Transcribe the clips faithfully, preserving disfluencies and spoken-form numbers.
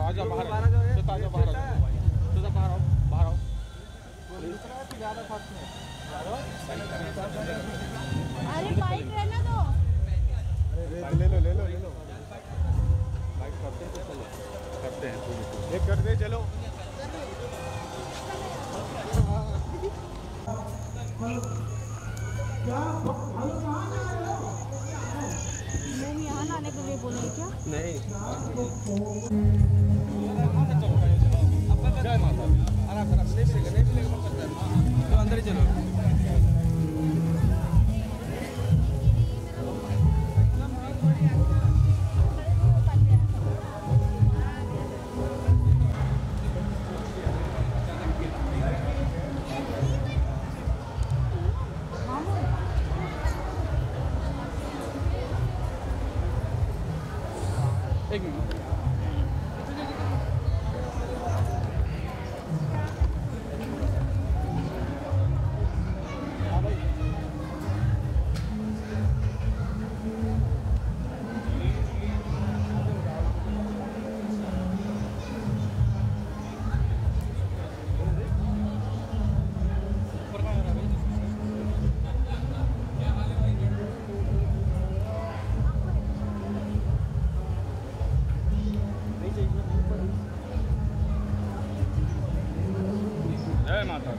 आजा बाहर आ जाओ, आजा बाहर आ जाओ, बाहर आओ, बाहर आओ। ज़्यादा फास्ट नहीं। अरे बाइक रहना दो। अरे ले लो ले लो ले लो। बाइक करते हैं तो चलो करते हैं। एक कर दे चलो। नहीं यहाँ आने के लिए बोले क्या? नहीं जय माता आराम आराम नहीं मिलेगा नहीं मिलेगा तो अंदर ही चलो। एक मिनट जय माता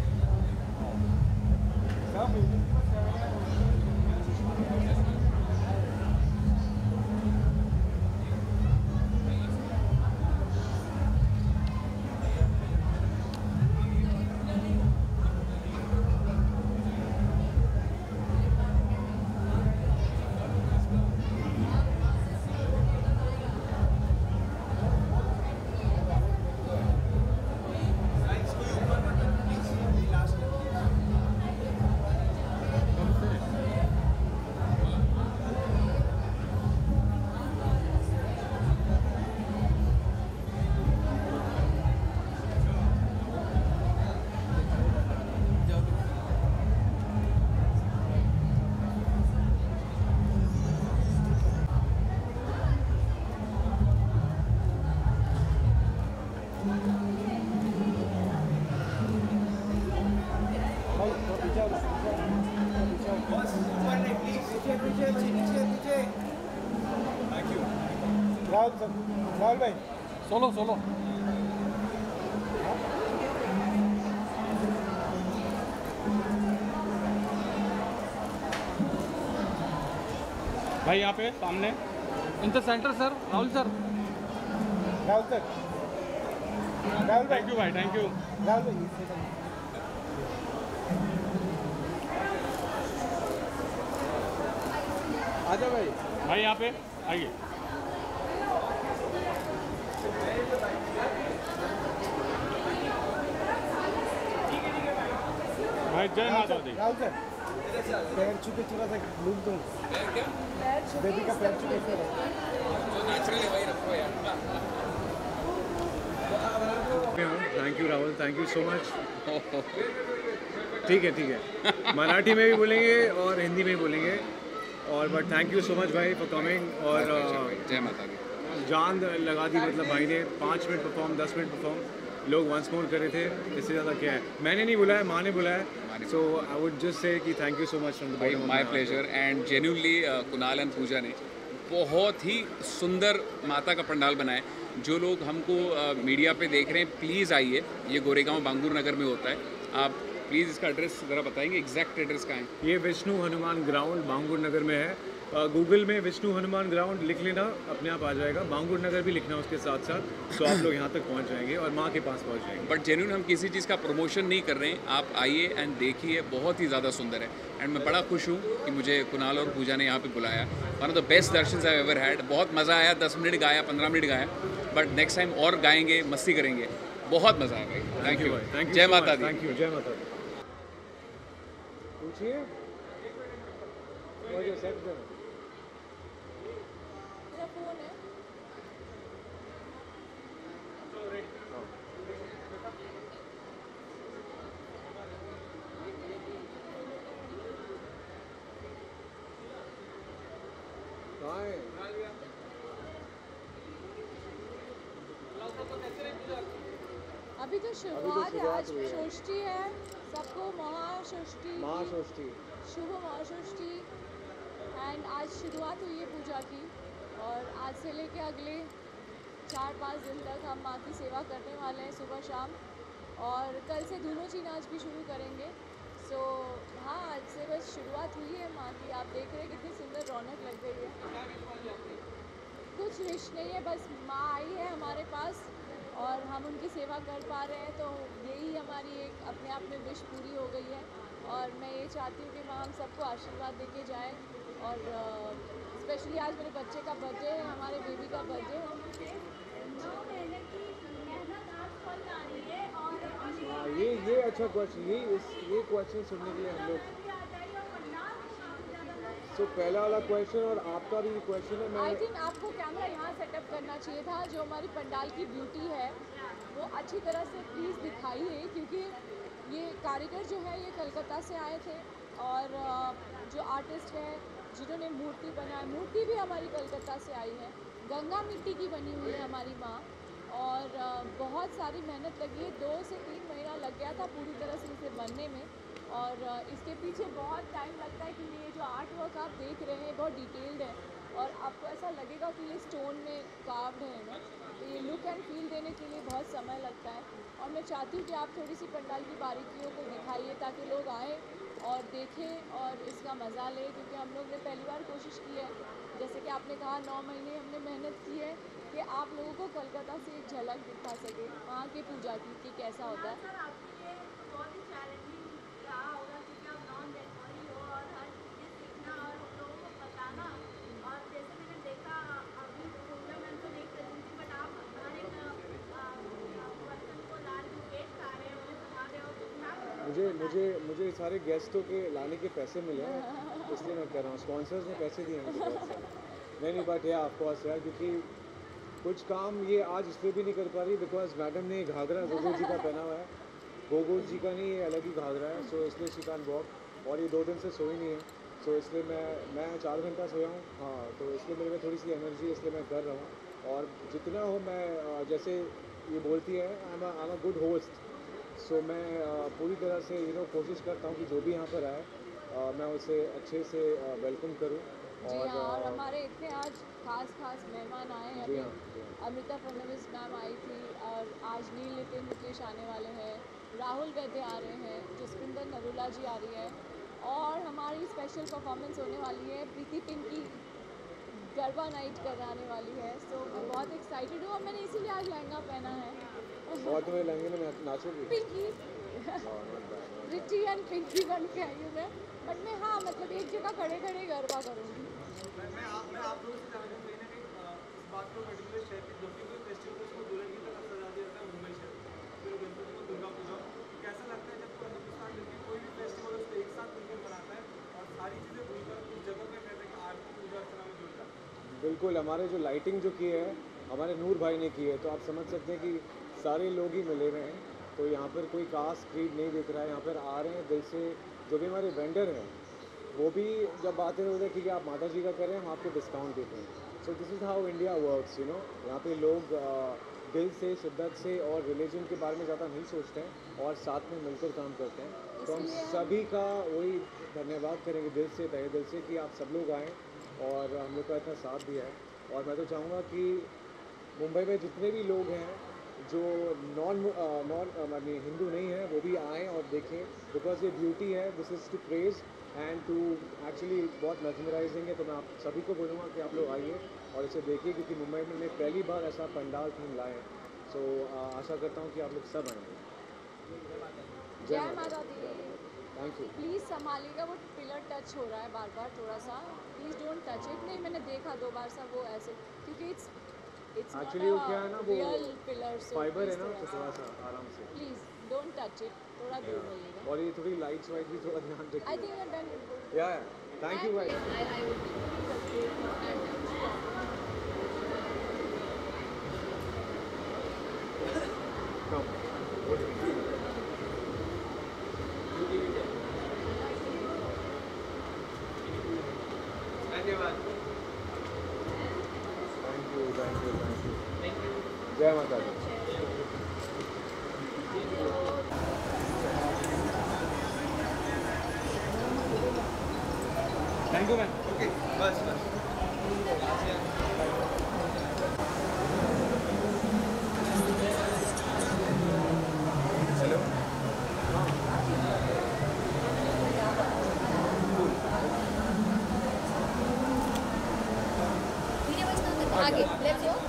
राहुल सर राहुल भाई सोलो सोलो भाई यहाँ पे सामने in the centre sir Rahul sir Rahul sir Rahul thank you भाई थैंक यू राहुल भाई आजा भाई भाई यहाँ पे आइए भाई जय माता दी राहुल सर पैर छूके थोड़ा सा लूप दो क्या बेबी का पैर छूके जो नेचुरली वही रखो यार thank you Rahul thank you so much ठीक है ठीक है मराठी में भी बोलेंगे और हिंदी में भी बोलेंगे और but thank you so much भाई फॉर कमिंग और जय माता दी जान लगा दी मतलब भाई ने पाँच मिनट परफॉर्म दस मिनट परफॉर्म लोग वंस मोर कर रहे थे इससे ज़्यादा क्या है मैंने नहीं बुलाया माँ ने बुलाया सो आई वुड जस्ट से कि thank you so much from the bottom my pleasure and genuinely Kunal and Pooja ने बहुत ही सुंदर माता का पंडाल बनाया जो लोग हमको मीडिया पे देख रहे हैं प्लीज़ आइए ये गोरेगांव बांगूर नगर में होता है आप प्लीज़ इसका एड्रेस ज़रा बताएंगे एग्जैक्ट एड्रेस कहाँ है ये विष्णु हनुमान ग्राउंड बांगूर नगर में है गूगल में विष्णु हनुमान ग्राउंड लिख लेना अपने आप आ जाएगा बांगूर नगर भी लिखना उसके साथ साथ तो आप लोग यहाँ तक पहुँच जाएंगे और माँ के पास पहुँच जाएंगे बट जेन्युइन हम किसी चीज़ का प्रमोशन नहीं कर रहे हैं आप आइए एंड देखिए बहुत ही ज़्यादा सुंदर है एंड मैं बड़ा खुश हूँ कि मुझे कुणाल और पूजा ने यहाँ पे बुलाया one of the best darshan I ever had बहुत मज़ा आया दस मिनट गाया पंद्रह मिनट गाया बट नेक्स्ट टाइम और गाएंगे मस्ती करेंगे बहुत मज़ा आया भाई थैंक यू थैंक यू जय माता दी थैंक यू जय माता दी पूछिए अभी तो शुरुआत है, आज षष्ठी है, सबको महाषष्ठी महाषष्ठी शुभ महाषष्ठी एंड आज शुरुआत हुई है पूजा की। और आज से लेके अगले चार पाँच दिन तक हम माँ की सेवा करने वाले हैं सुबह शाम, और कल से दोनों चीज आज भी शुरू करेंगे। सो so, हाँ, आज से बस शुरुआत हुई है माँ की। आप देख रहे हैं कितनी सुंदर रौनक लग गई है। कुछ विश नहीं है, बस माँ आई है हमारे पास और हम उनकी सेवा कर पा रहे हैं, तो यही हमारी एक अपने आप में विश पूरी हो गई है। और मैं ये चाहती हूँ कि माँ हम सबको आशीर्वाद देके जाए। और स्पेशली आज मेरे बच्चे का बर्थडे है, हमारे बेबी का बर्थडे है। हाँ, ये ये अच्छा क्वेश्चन, ये इस ये क्वेश्चन सुनने के लिए हम लोग तो पहला वाला क्वेश्चन और आपका भी क्वेश्चन है। मैं आई थिंक आपको कैमरा यहाँ सेटअप करना चाहिए था। जो हमारी पंडाल की ब्यूटी है वो अच्छी तरह से प्लीज़ दिखाइए, क्योंकि ये कारीगर जो है ये कलकत्ता से आए थे और जो आर्टिस्ट है जिन्होंने मूर्ति बनाई, मूर्ति भी हमारी कलकत्ता से आई है, गंगा मिट्टी की बनी हुई है हमारी माँ। और बहुत सारी मेहनत लगी है, दो से तीन महीना लग गया था पूरी तरह से इसे बनने में। और इसके पीछे बहुत टाइम लगता है, क्योंकि ये जो आर्ट वर्क आप देख रहे हैं बहुत डिटेल्ड है और आपको ऐसा लगेगा कि ये स्टोन में कार्व्ड है ना, तो ये लुक एंड फील देने के लिए बहुत समय लगता है। और मैं चाहती हूँ कि आप थोड़ी सी पंडाल की बारीकियों को दिखाइए ताकि लोग आएँ और देखें और इसका मज़ा लें, क्योंकि हम लोग ने पहली बार कोशिश की है, जैसे कि आपने कहा नौ महीने हमने मेहनत की है कि आप लोगों को कलकत्ता से एक झलक दिखा सके वहाँ की पूजा की कि कैसा होता है। मुझे मुझे मुझे सारे गेस्टों के लाने के पैसे मिले हैं, इसलिए मैं कह रहा हूँ, स्पॉन्सर्स ने पैसे दिए हैं मुझे बहुत सारे। नहीं नहीं बट या ऑफकोर्स यार, क्योंकि कुछ काम ये आज इसलिए भी नहीं कर पा रही बिकॉज मैडम ने घाघरा गोगो जी का पहना हुआ है, गोगो जी का नहीं, ये अलग ही घाघरा है, सो इसलिए शी कांट वॉक। और ये दो दिन से सोई नहीं है, सो इसलिए मैं मैं चार घंटा सोया हूँ। हाँ, तो इसलिए मेरे में थोड़ी सी एनर्जी है, इसलिए मैं कर रहा हूँ। और जितना हो मैं, जैसे ये बोलती है, I am I am a good host, so मैं पूरी तरह से यू नो कोशिश करता हूँ कि जो भी यहाँ पर आए मैं उसे अच्छे से वेलकम करूँ। जी हाँ, और हमारे इतने आज खास खास मेहमान आए हैं। जी हाँ, जी हाँ। अमृता फडणवीस मैम आई थी और आज नील नितिन मुकेश आने वाले हैं, राहुल वैद्य आ रहे हैं, जसविंदर नरूला जी आ रही है, और हमारी स्पेशल परफॉर्मेंस होने वाली है, प्रीति पिंकी गरबा नाइट कराने वाली है। सो मैं बहुत एक्साइटेड हूँ और मैंने इसीलिए आज लहंगा पहना है। और तुम्हें लहंगे में नाचोगी? पिंकी रिटी एंड पिंकी बन के आई हूँ मैं, बट मैं हाँ मतलब एक जगह खड़े खड़े गरबा करूँगी। मैं आप मैं आप लोगों से जानना चाहूँ, कहीं ना कहीं इस बात को पर्टिकुलर शहर के जब भी कोई फेस्टिवल उसको दुल्हन की तरफ सजा दिया जाता है मुंबई शहर, फिर गणपति को दुर्गा पूजा, कैसा लगता है जब पूरा हिंदुस्तान मिलकर कोई भी फेस्टिवल उसको एक साथ मिलकर मनाता है और सारी चीज़ें भूलकर उस जगह पर कहते हैं कि आरती पूजा अर्चना में जुड़ जाता है? बिल्कुल, हमारे जो लाइटिंग जो की है हमारे नूर भाई ने की है, तो आप समझ सकते हैं कि सारे लोग ही मिले हुए हैं, तो यहाँ पर कोई कास्ट क्रीड नहीं दिख रहा है, यहाँ पर आ रहे हैं दिल से। जो भी हमारे वेंडर हैं वो भी जब आते हैं कि आप माता जी का करें हम आपको डिस्काउंट देते हैं। So this is how India works, you know. यहाँ पे लोग दिल से, शिद्दत से और रिलीजन के बारे में ज़्यादा नहीं सोचते हैं और साथ में मिलकर काम करते हैं। तो हम सभी का वही धन्यवाद करेंगे दिल से, तहे दिल से, कि आप सब लोग आएँ और हम लोग का इतना साथ दिया है। और मैं तो चाहूँगा कि मुंबई में जितने भी लोग हैं जो नॉन नॉन मानी हिंदू नहीं है वो भी आएँ और देखें, बिकॉज ये ब्यूटी है, this is to praise and to actually बहुत मेस्मराइजिंग है। तो मैं आप सभी को बोलूँगा कि आप लोग आइए और इसे देखिए, क्योंकि मुंबई में पहली बार ऐसा पंडाल थीम लाए हैं। सो आशा करता हूँ कि आप लोग सब आएंगे। जय माता दी। Thank you. प्लीज़ संभालिएगा, वो पिलर टच हो रहा है बार बार, थोड़ा सा प्लीज़ डोंट टच इट। नहीं, मैंने देखा दो बार सा वो ऐसे, क्योंकि इट्स इट्स एक्चुअली वो क्या है ना, वो रियल पिलर, सो फाइबर है ना, तो थोड़ा सा आराम से प्लीज़ डोंट टच इट, थोड़ा दूर रहिएगा। और ये थोड़ी लाइट्स वाइट भी थोड़ा ध्यान रखिए। I think you are done good. Yeah thank you भाई। आई आई धन्यवाद। Thank you thank you thank you. जय माता दी। Thank you ma'am. ओके बस बस आगे लेट्स गो।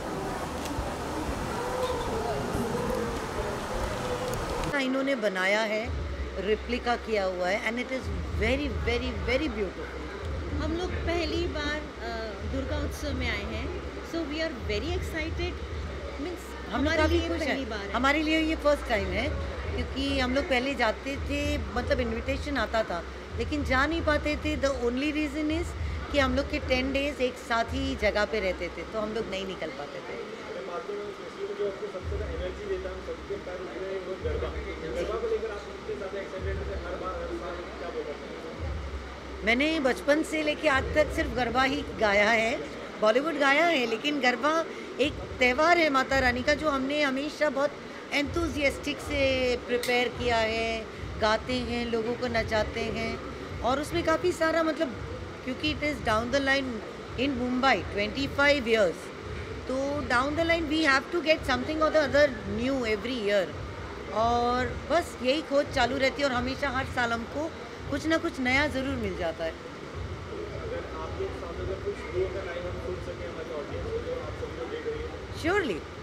इन्होंने बनाया है, रिप्लिका किया हुआ है and it is very very very beautiful. हम लोग पहली बार अ, दुर्गा उत्सव में आए हैं, so we are very excited. Means हम लोग हमारे काफ़ी लिए खुश पहली हैं। बार है। हमारे लिए ये फर्स्ट टाइम है क्योंकि हम लोग पहले जाते थे, मतलब इनविटेशन आता था लेकिन जा नहीं पाते थे। द ओनली रीज़न इज़ कि हम लोग के टेन डेज एक साथ ही जगह पे रहते थे तो हम लोग नहीं निकल पाते थे। मालूम है फेस्टिवल जो आपको सबसे ज़्यादा एनर्जी देता है, हम सबके पैर उठ रहे हैं, वो गरबा गरबा को लेकर आप कितने ज़्यादा एक्साइटेड होते हैं? हर बार हर साल क्या बोलते हैं? मैंने बचपन से लेके आज तक सिर्फ गरबा ही गाया है, बॉलीवुड गाया है, लेकिन गरबा एक त्यौहार है माता रानी का जो हमने हमेशा बहुत एंथुजियास्टिक से प्रिपेयर किया है, गाते हैं, लोगों को नचाते हैं और उसमें काफ़ी सारा मतलब क्योंकि it is down the line in Mumbai twenty five years, तो down the line we have to get something or the other new every year और बस यही खोज चालू रहती है और हमेशा हर साल हमको कुछ ना कुछ नया ज़रूर मिल जाता है। अगर आपके सामने अगर कुछ दो का लाइन हम सुन सकें हमारे ऑडियंस को जो आप सभी को देख रही है। श्योरली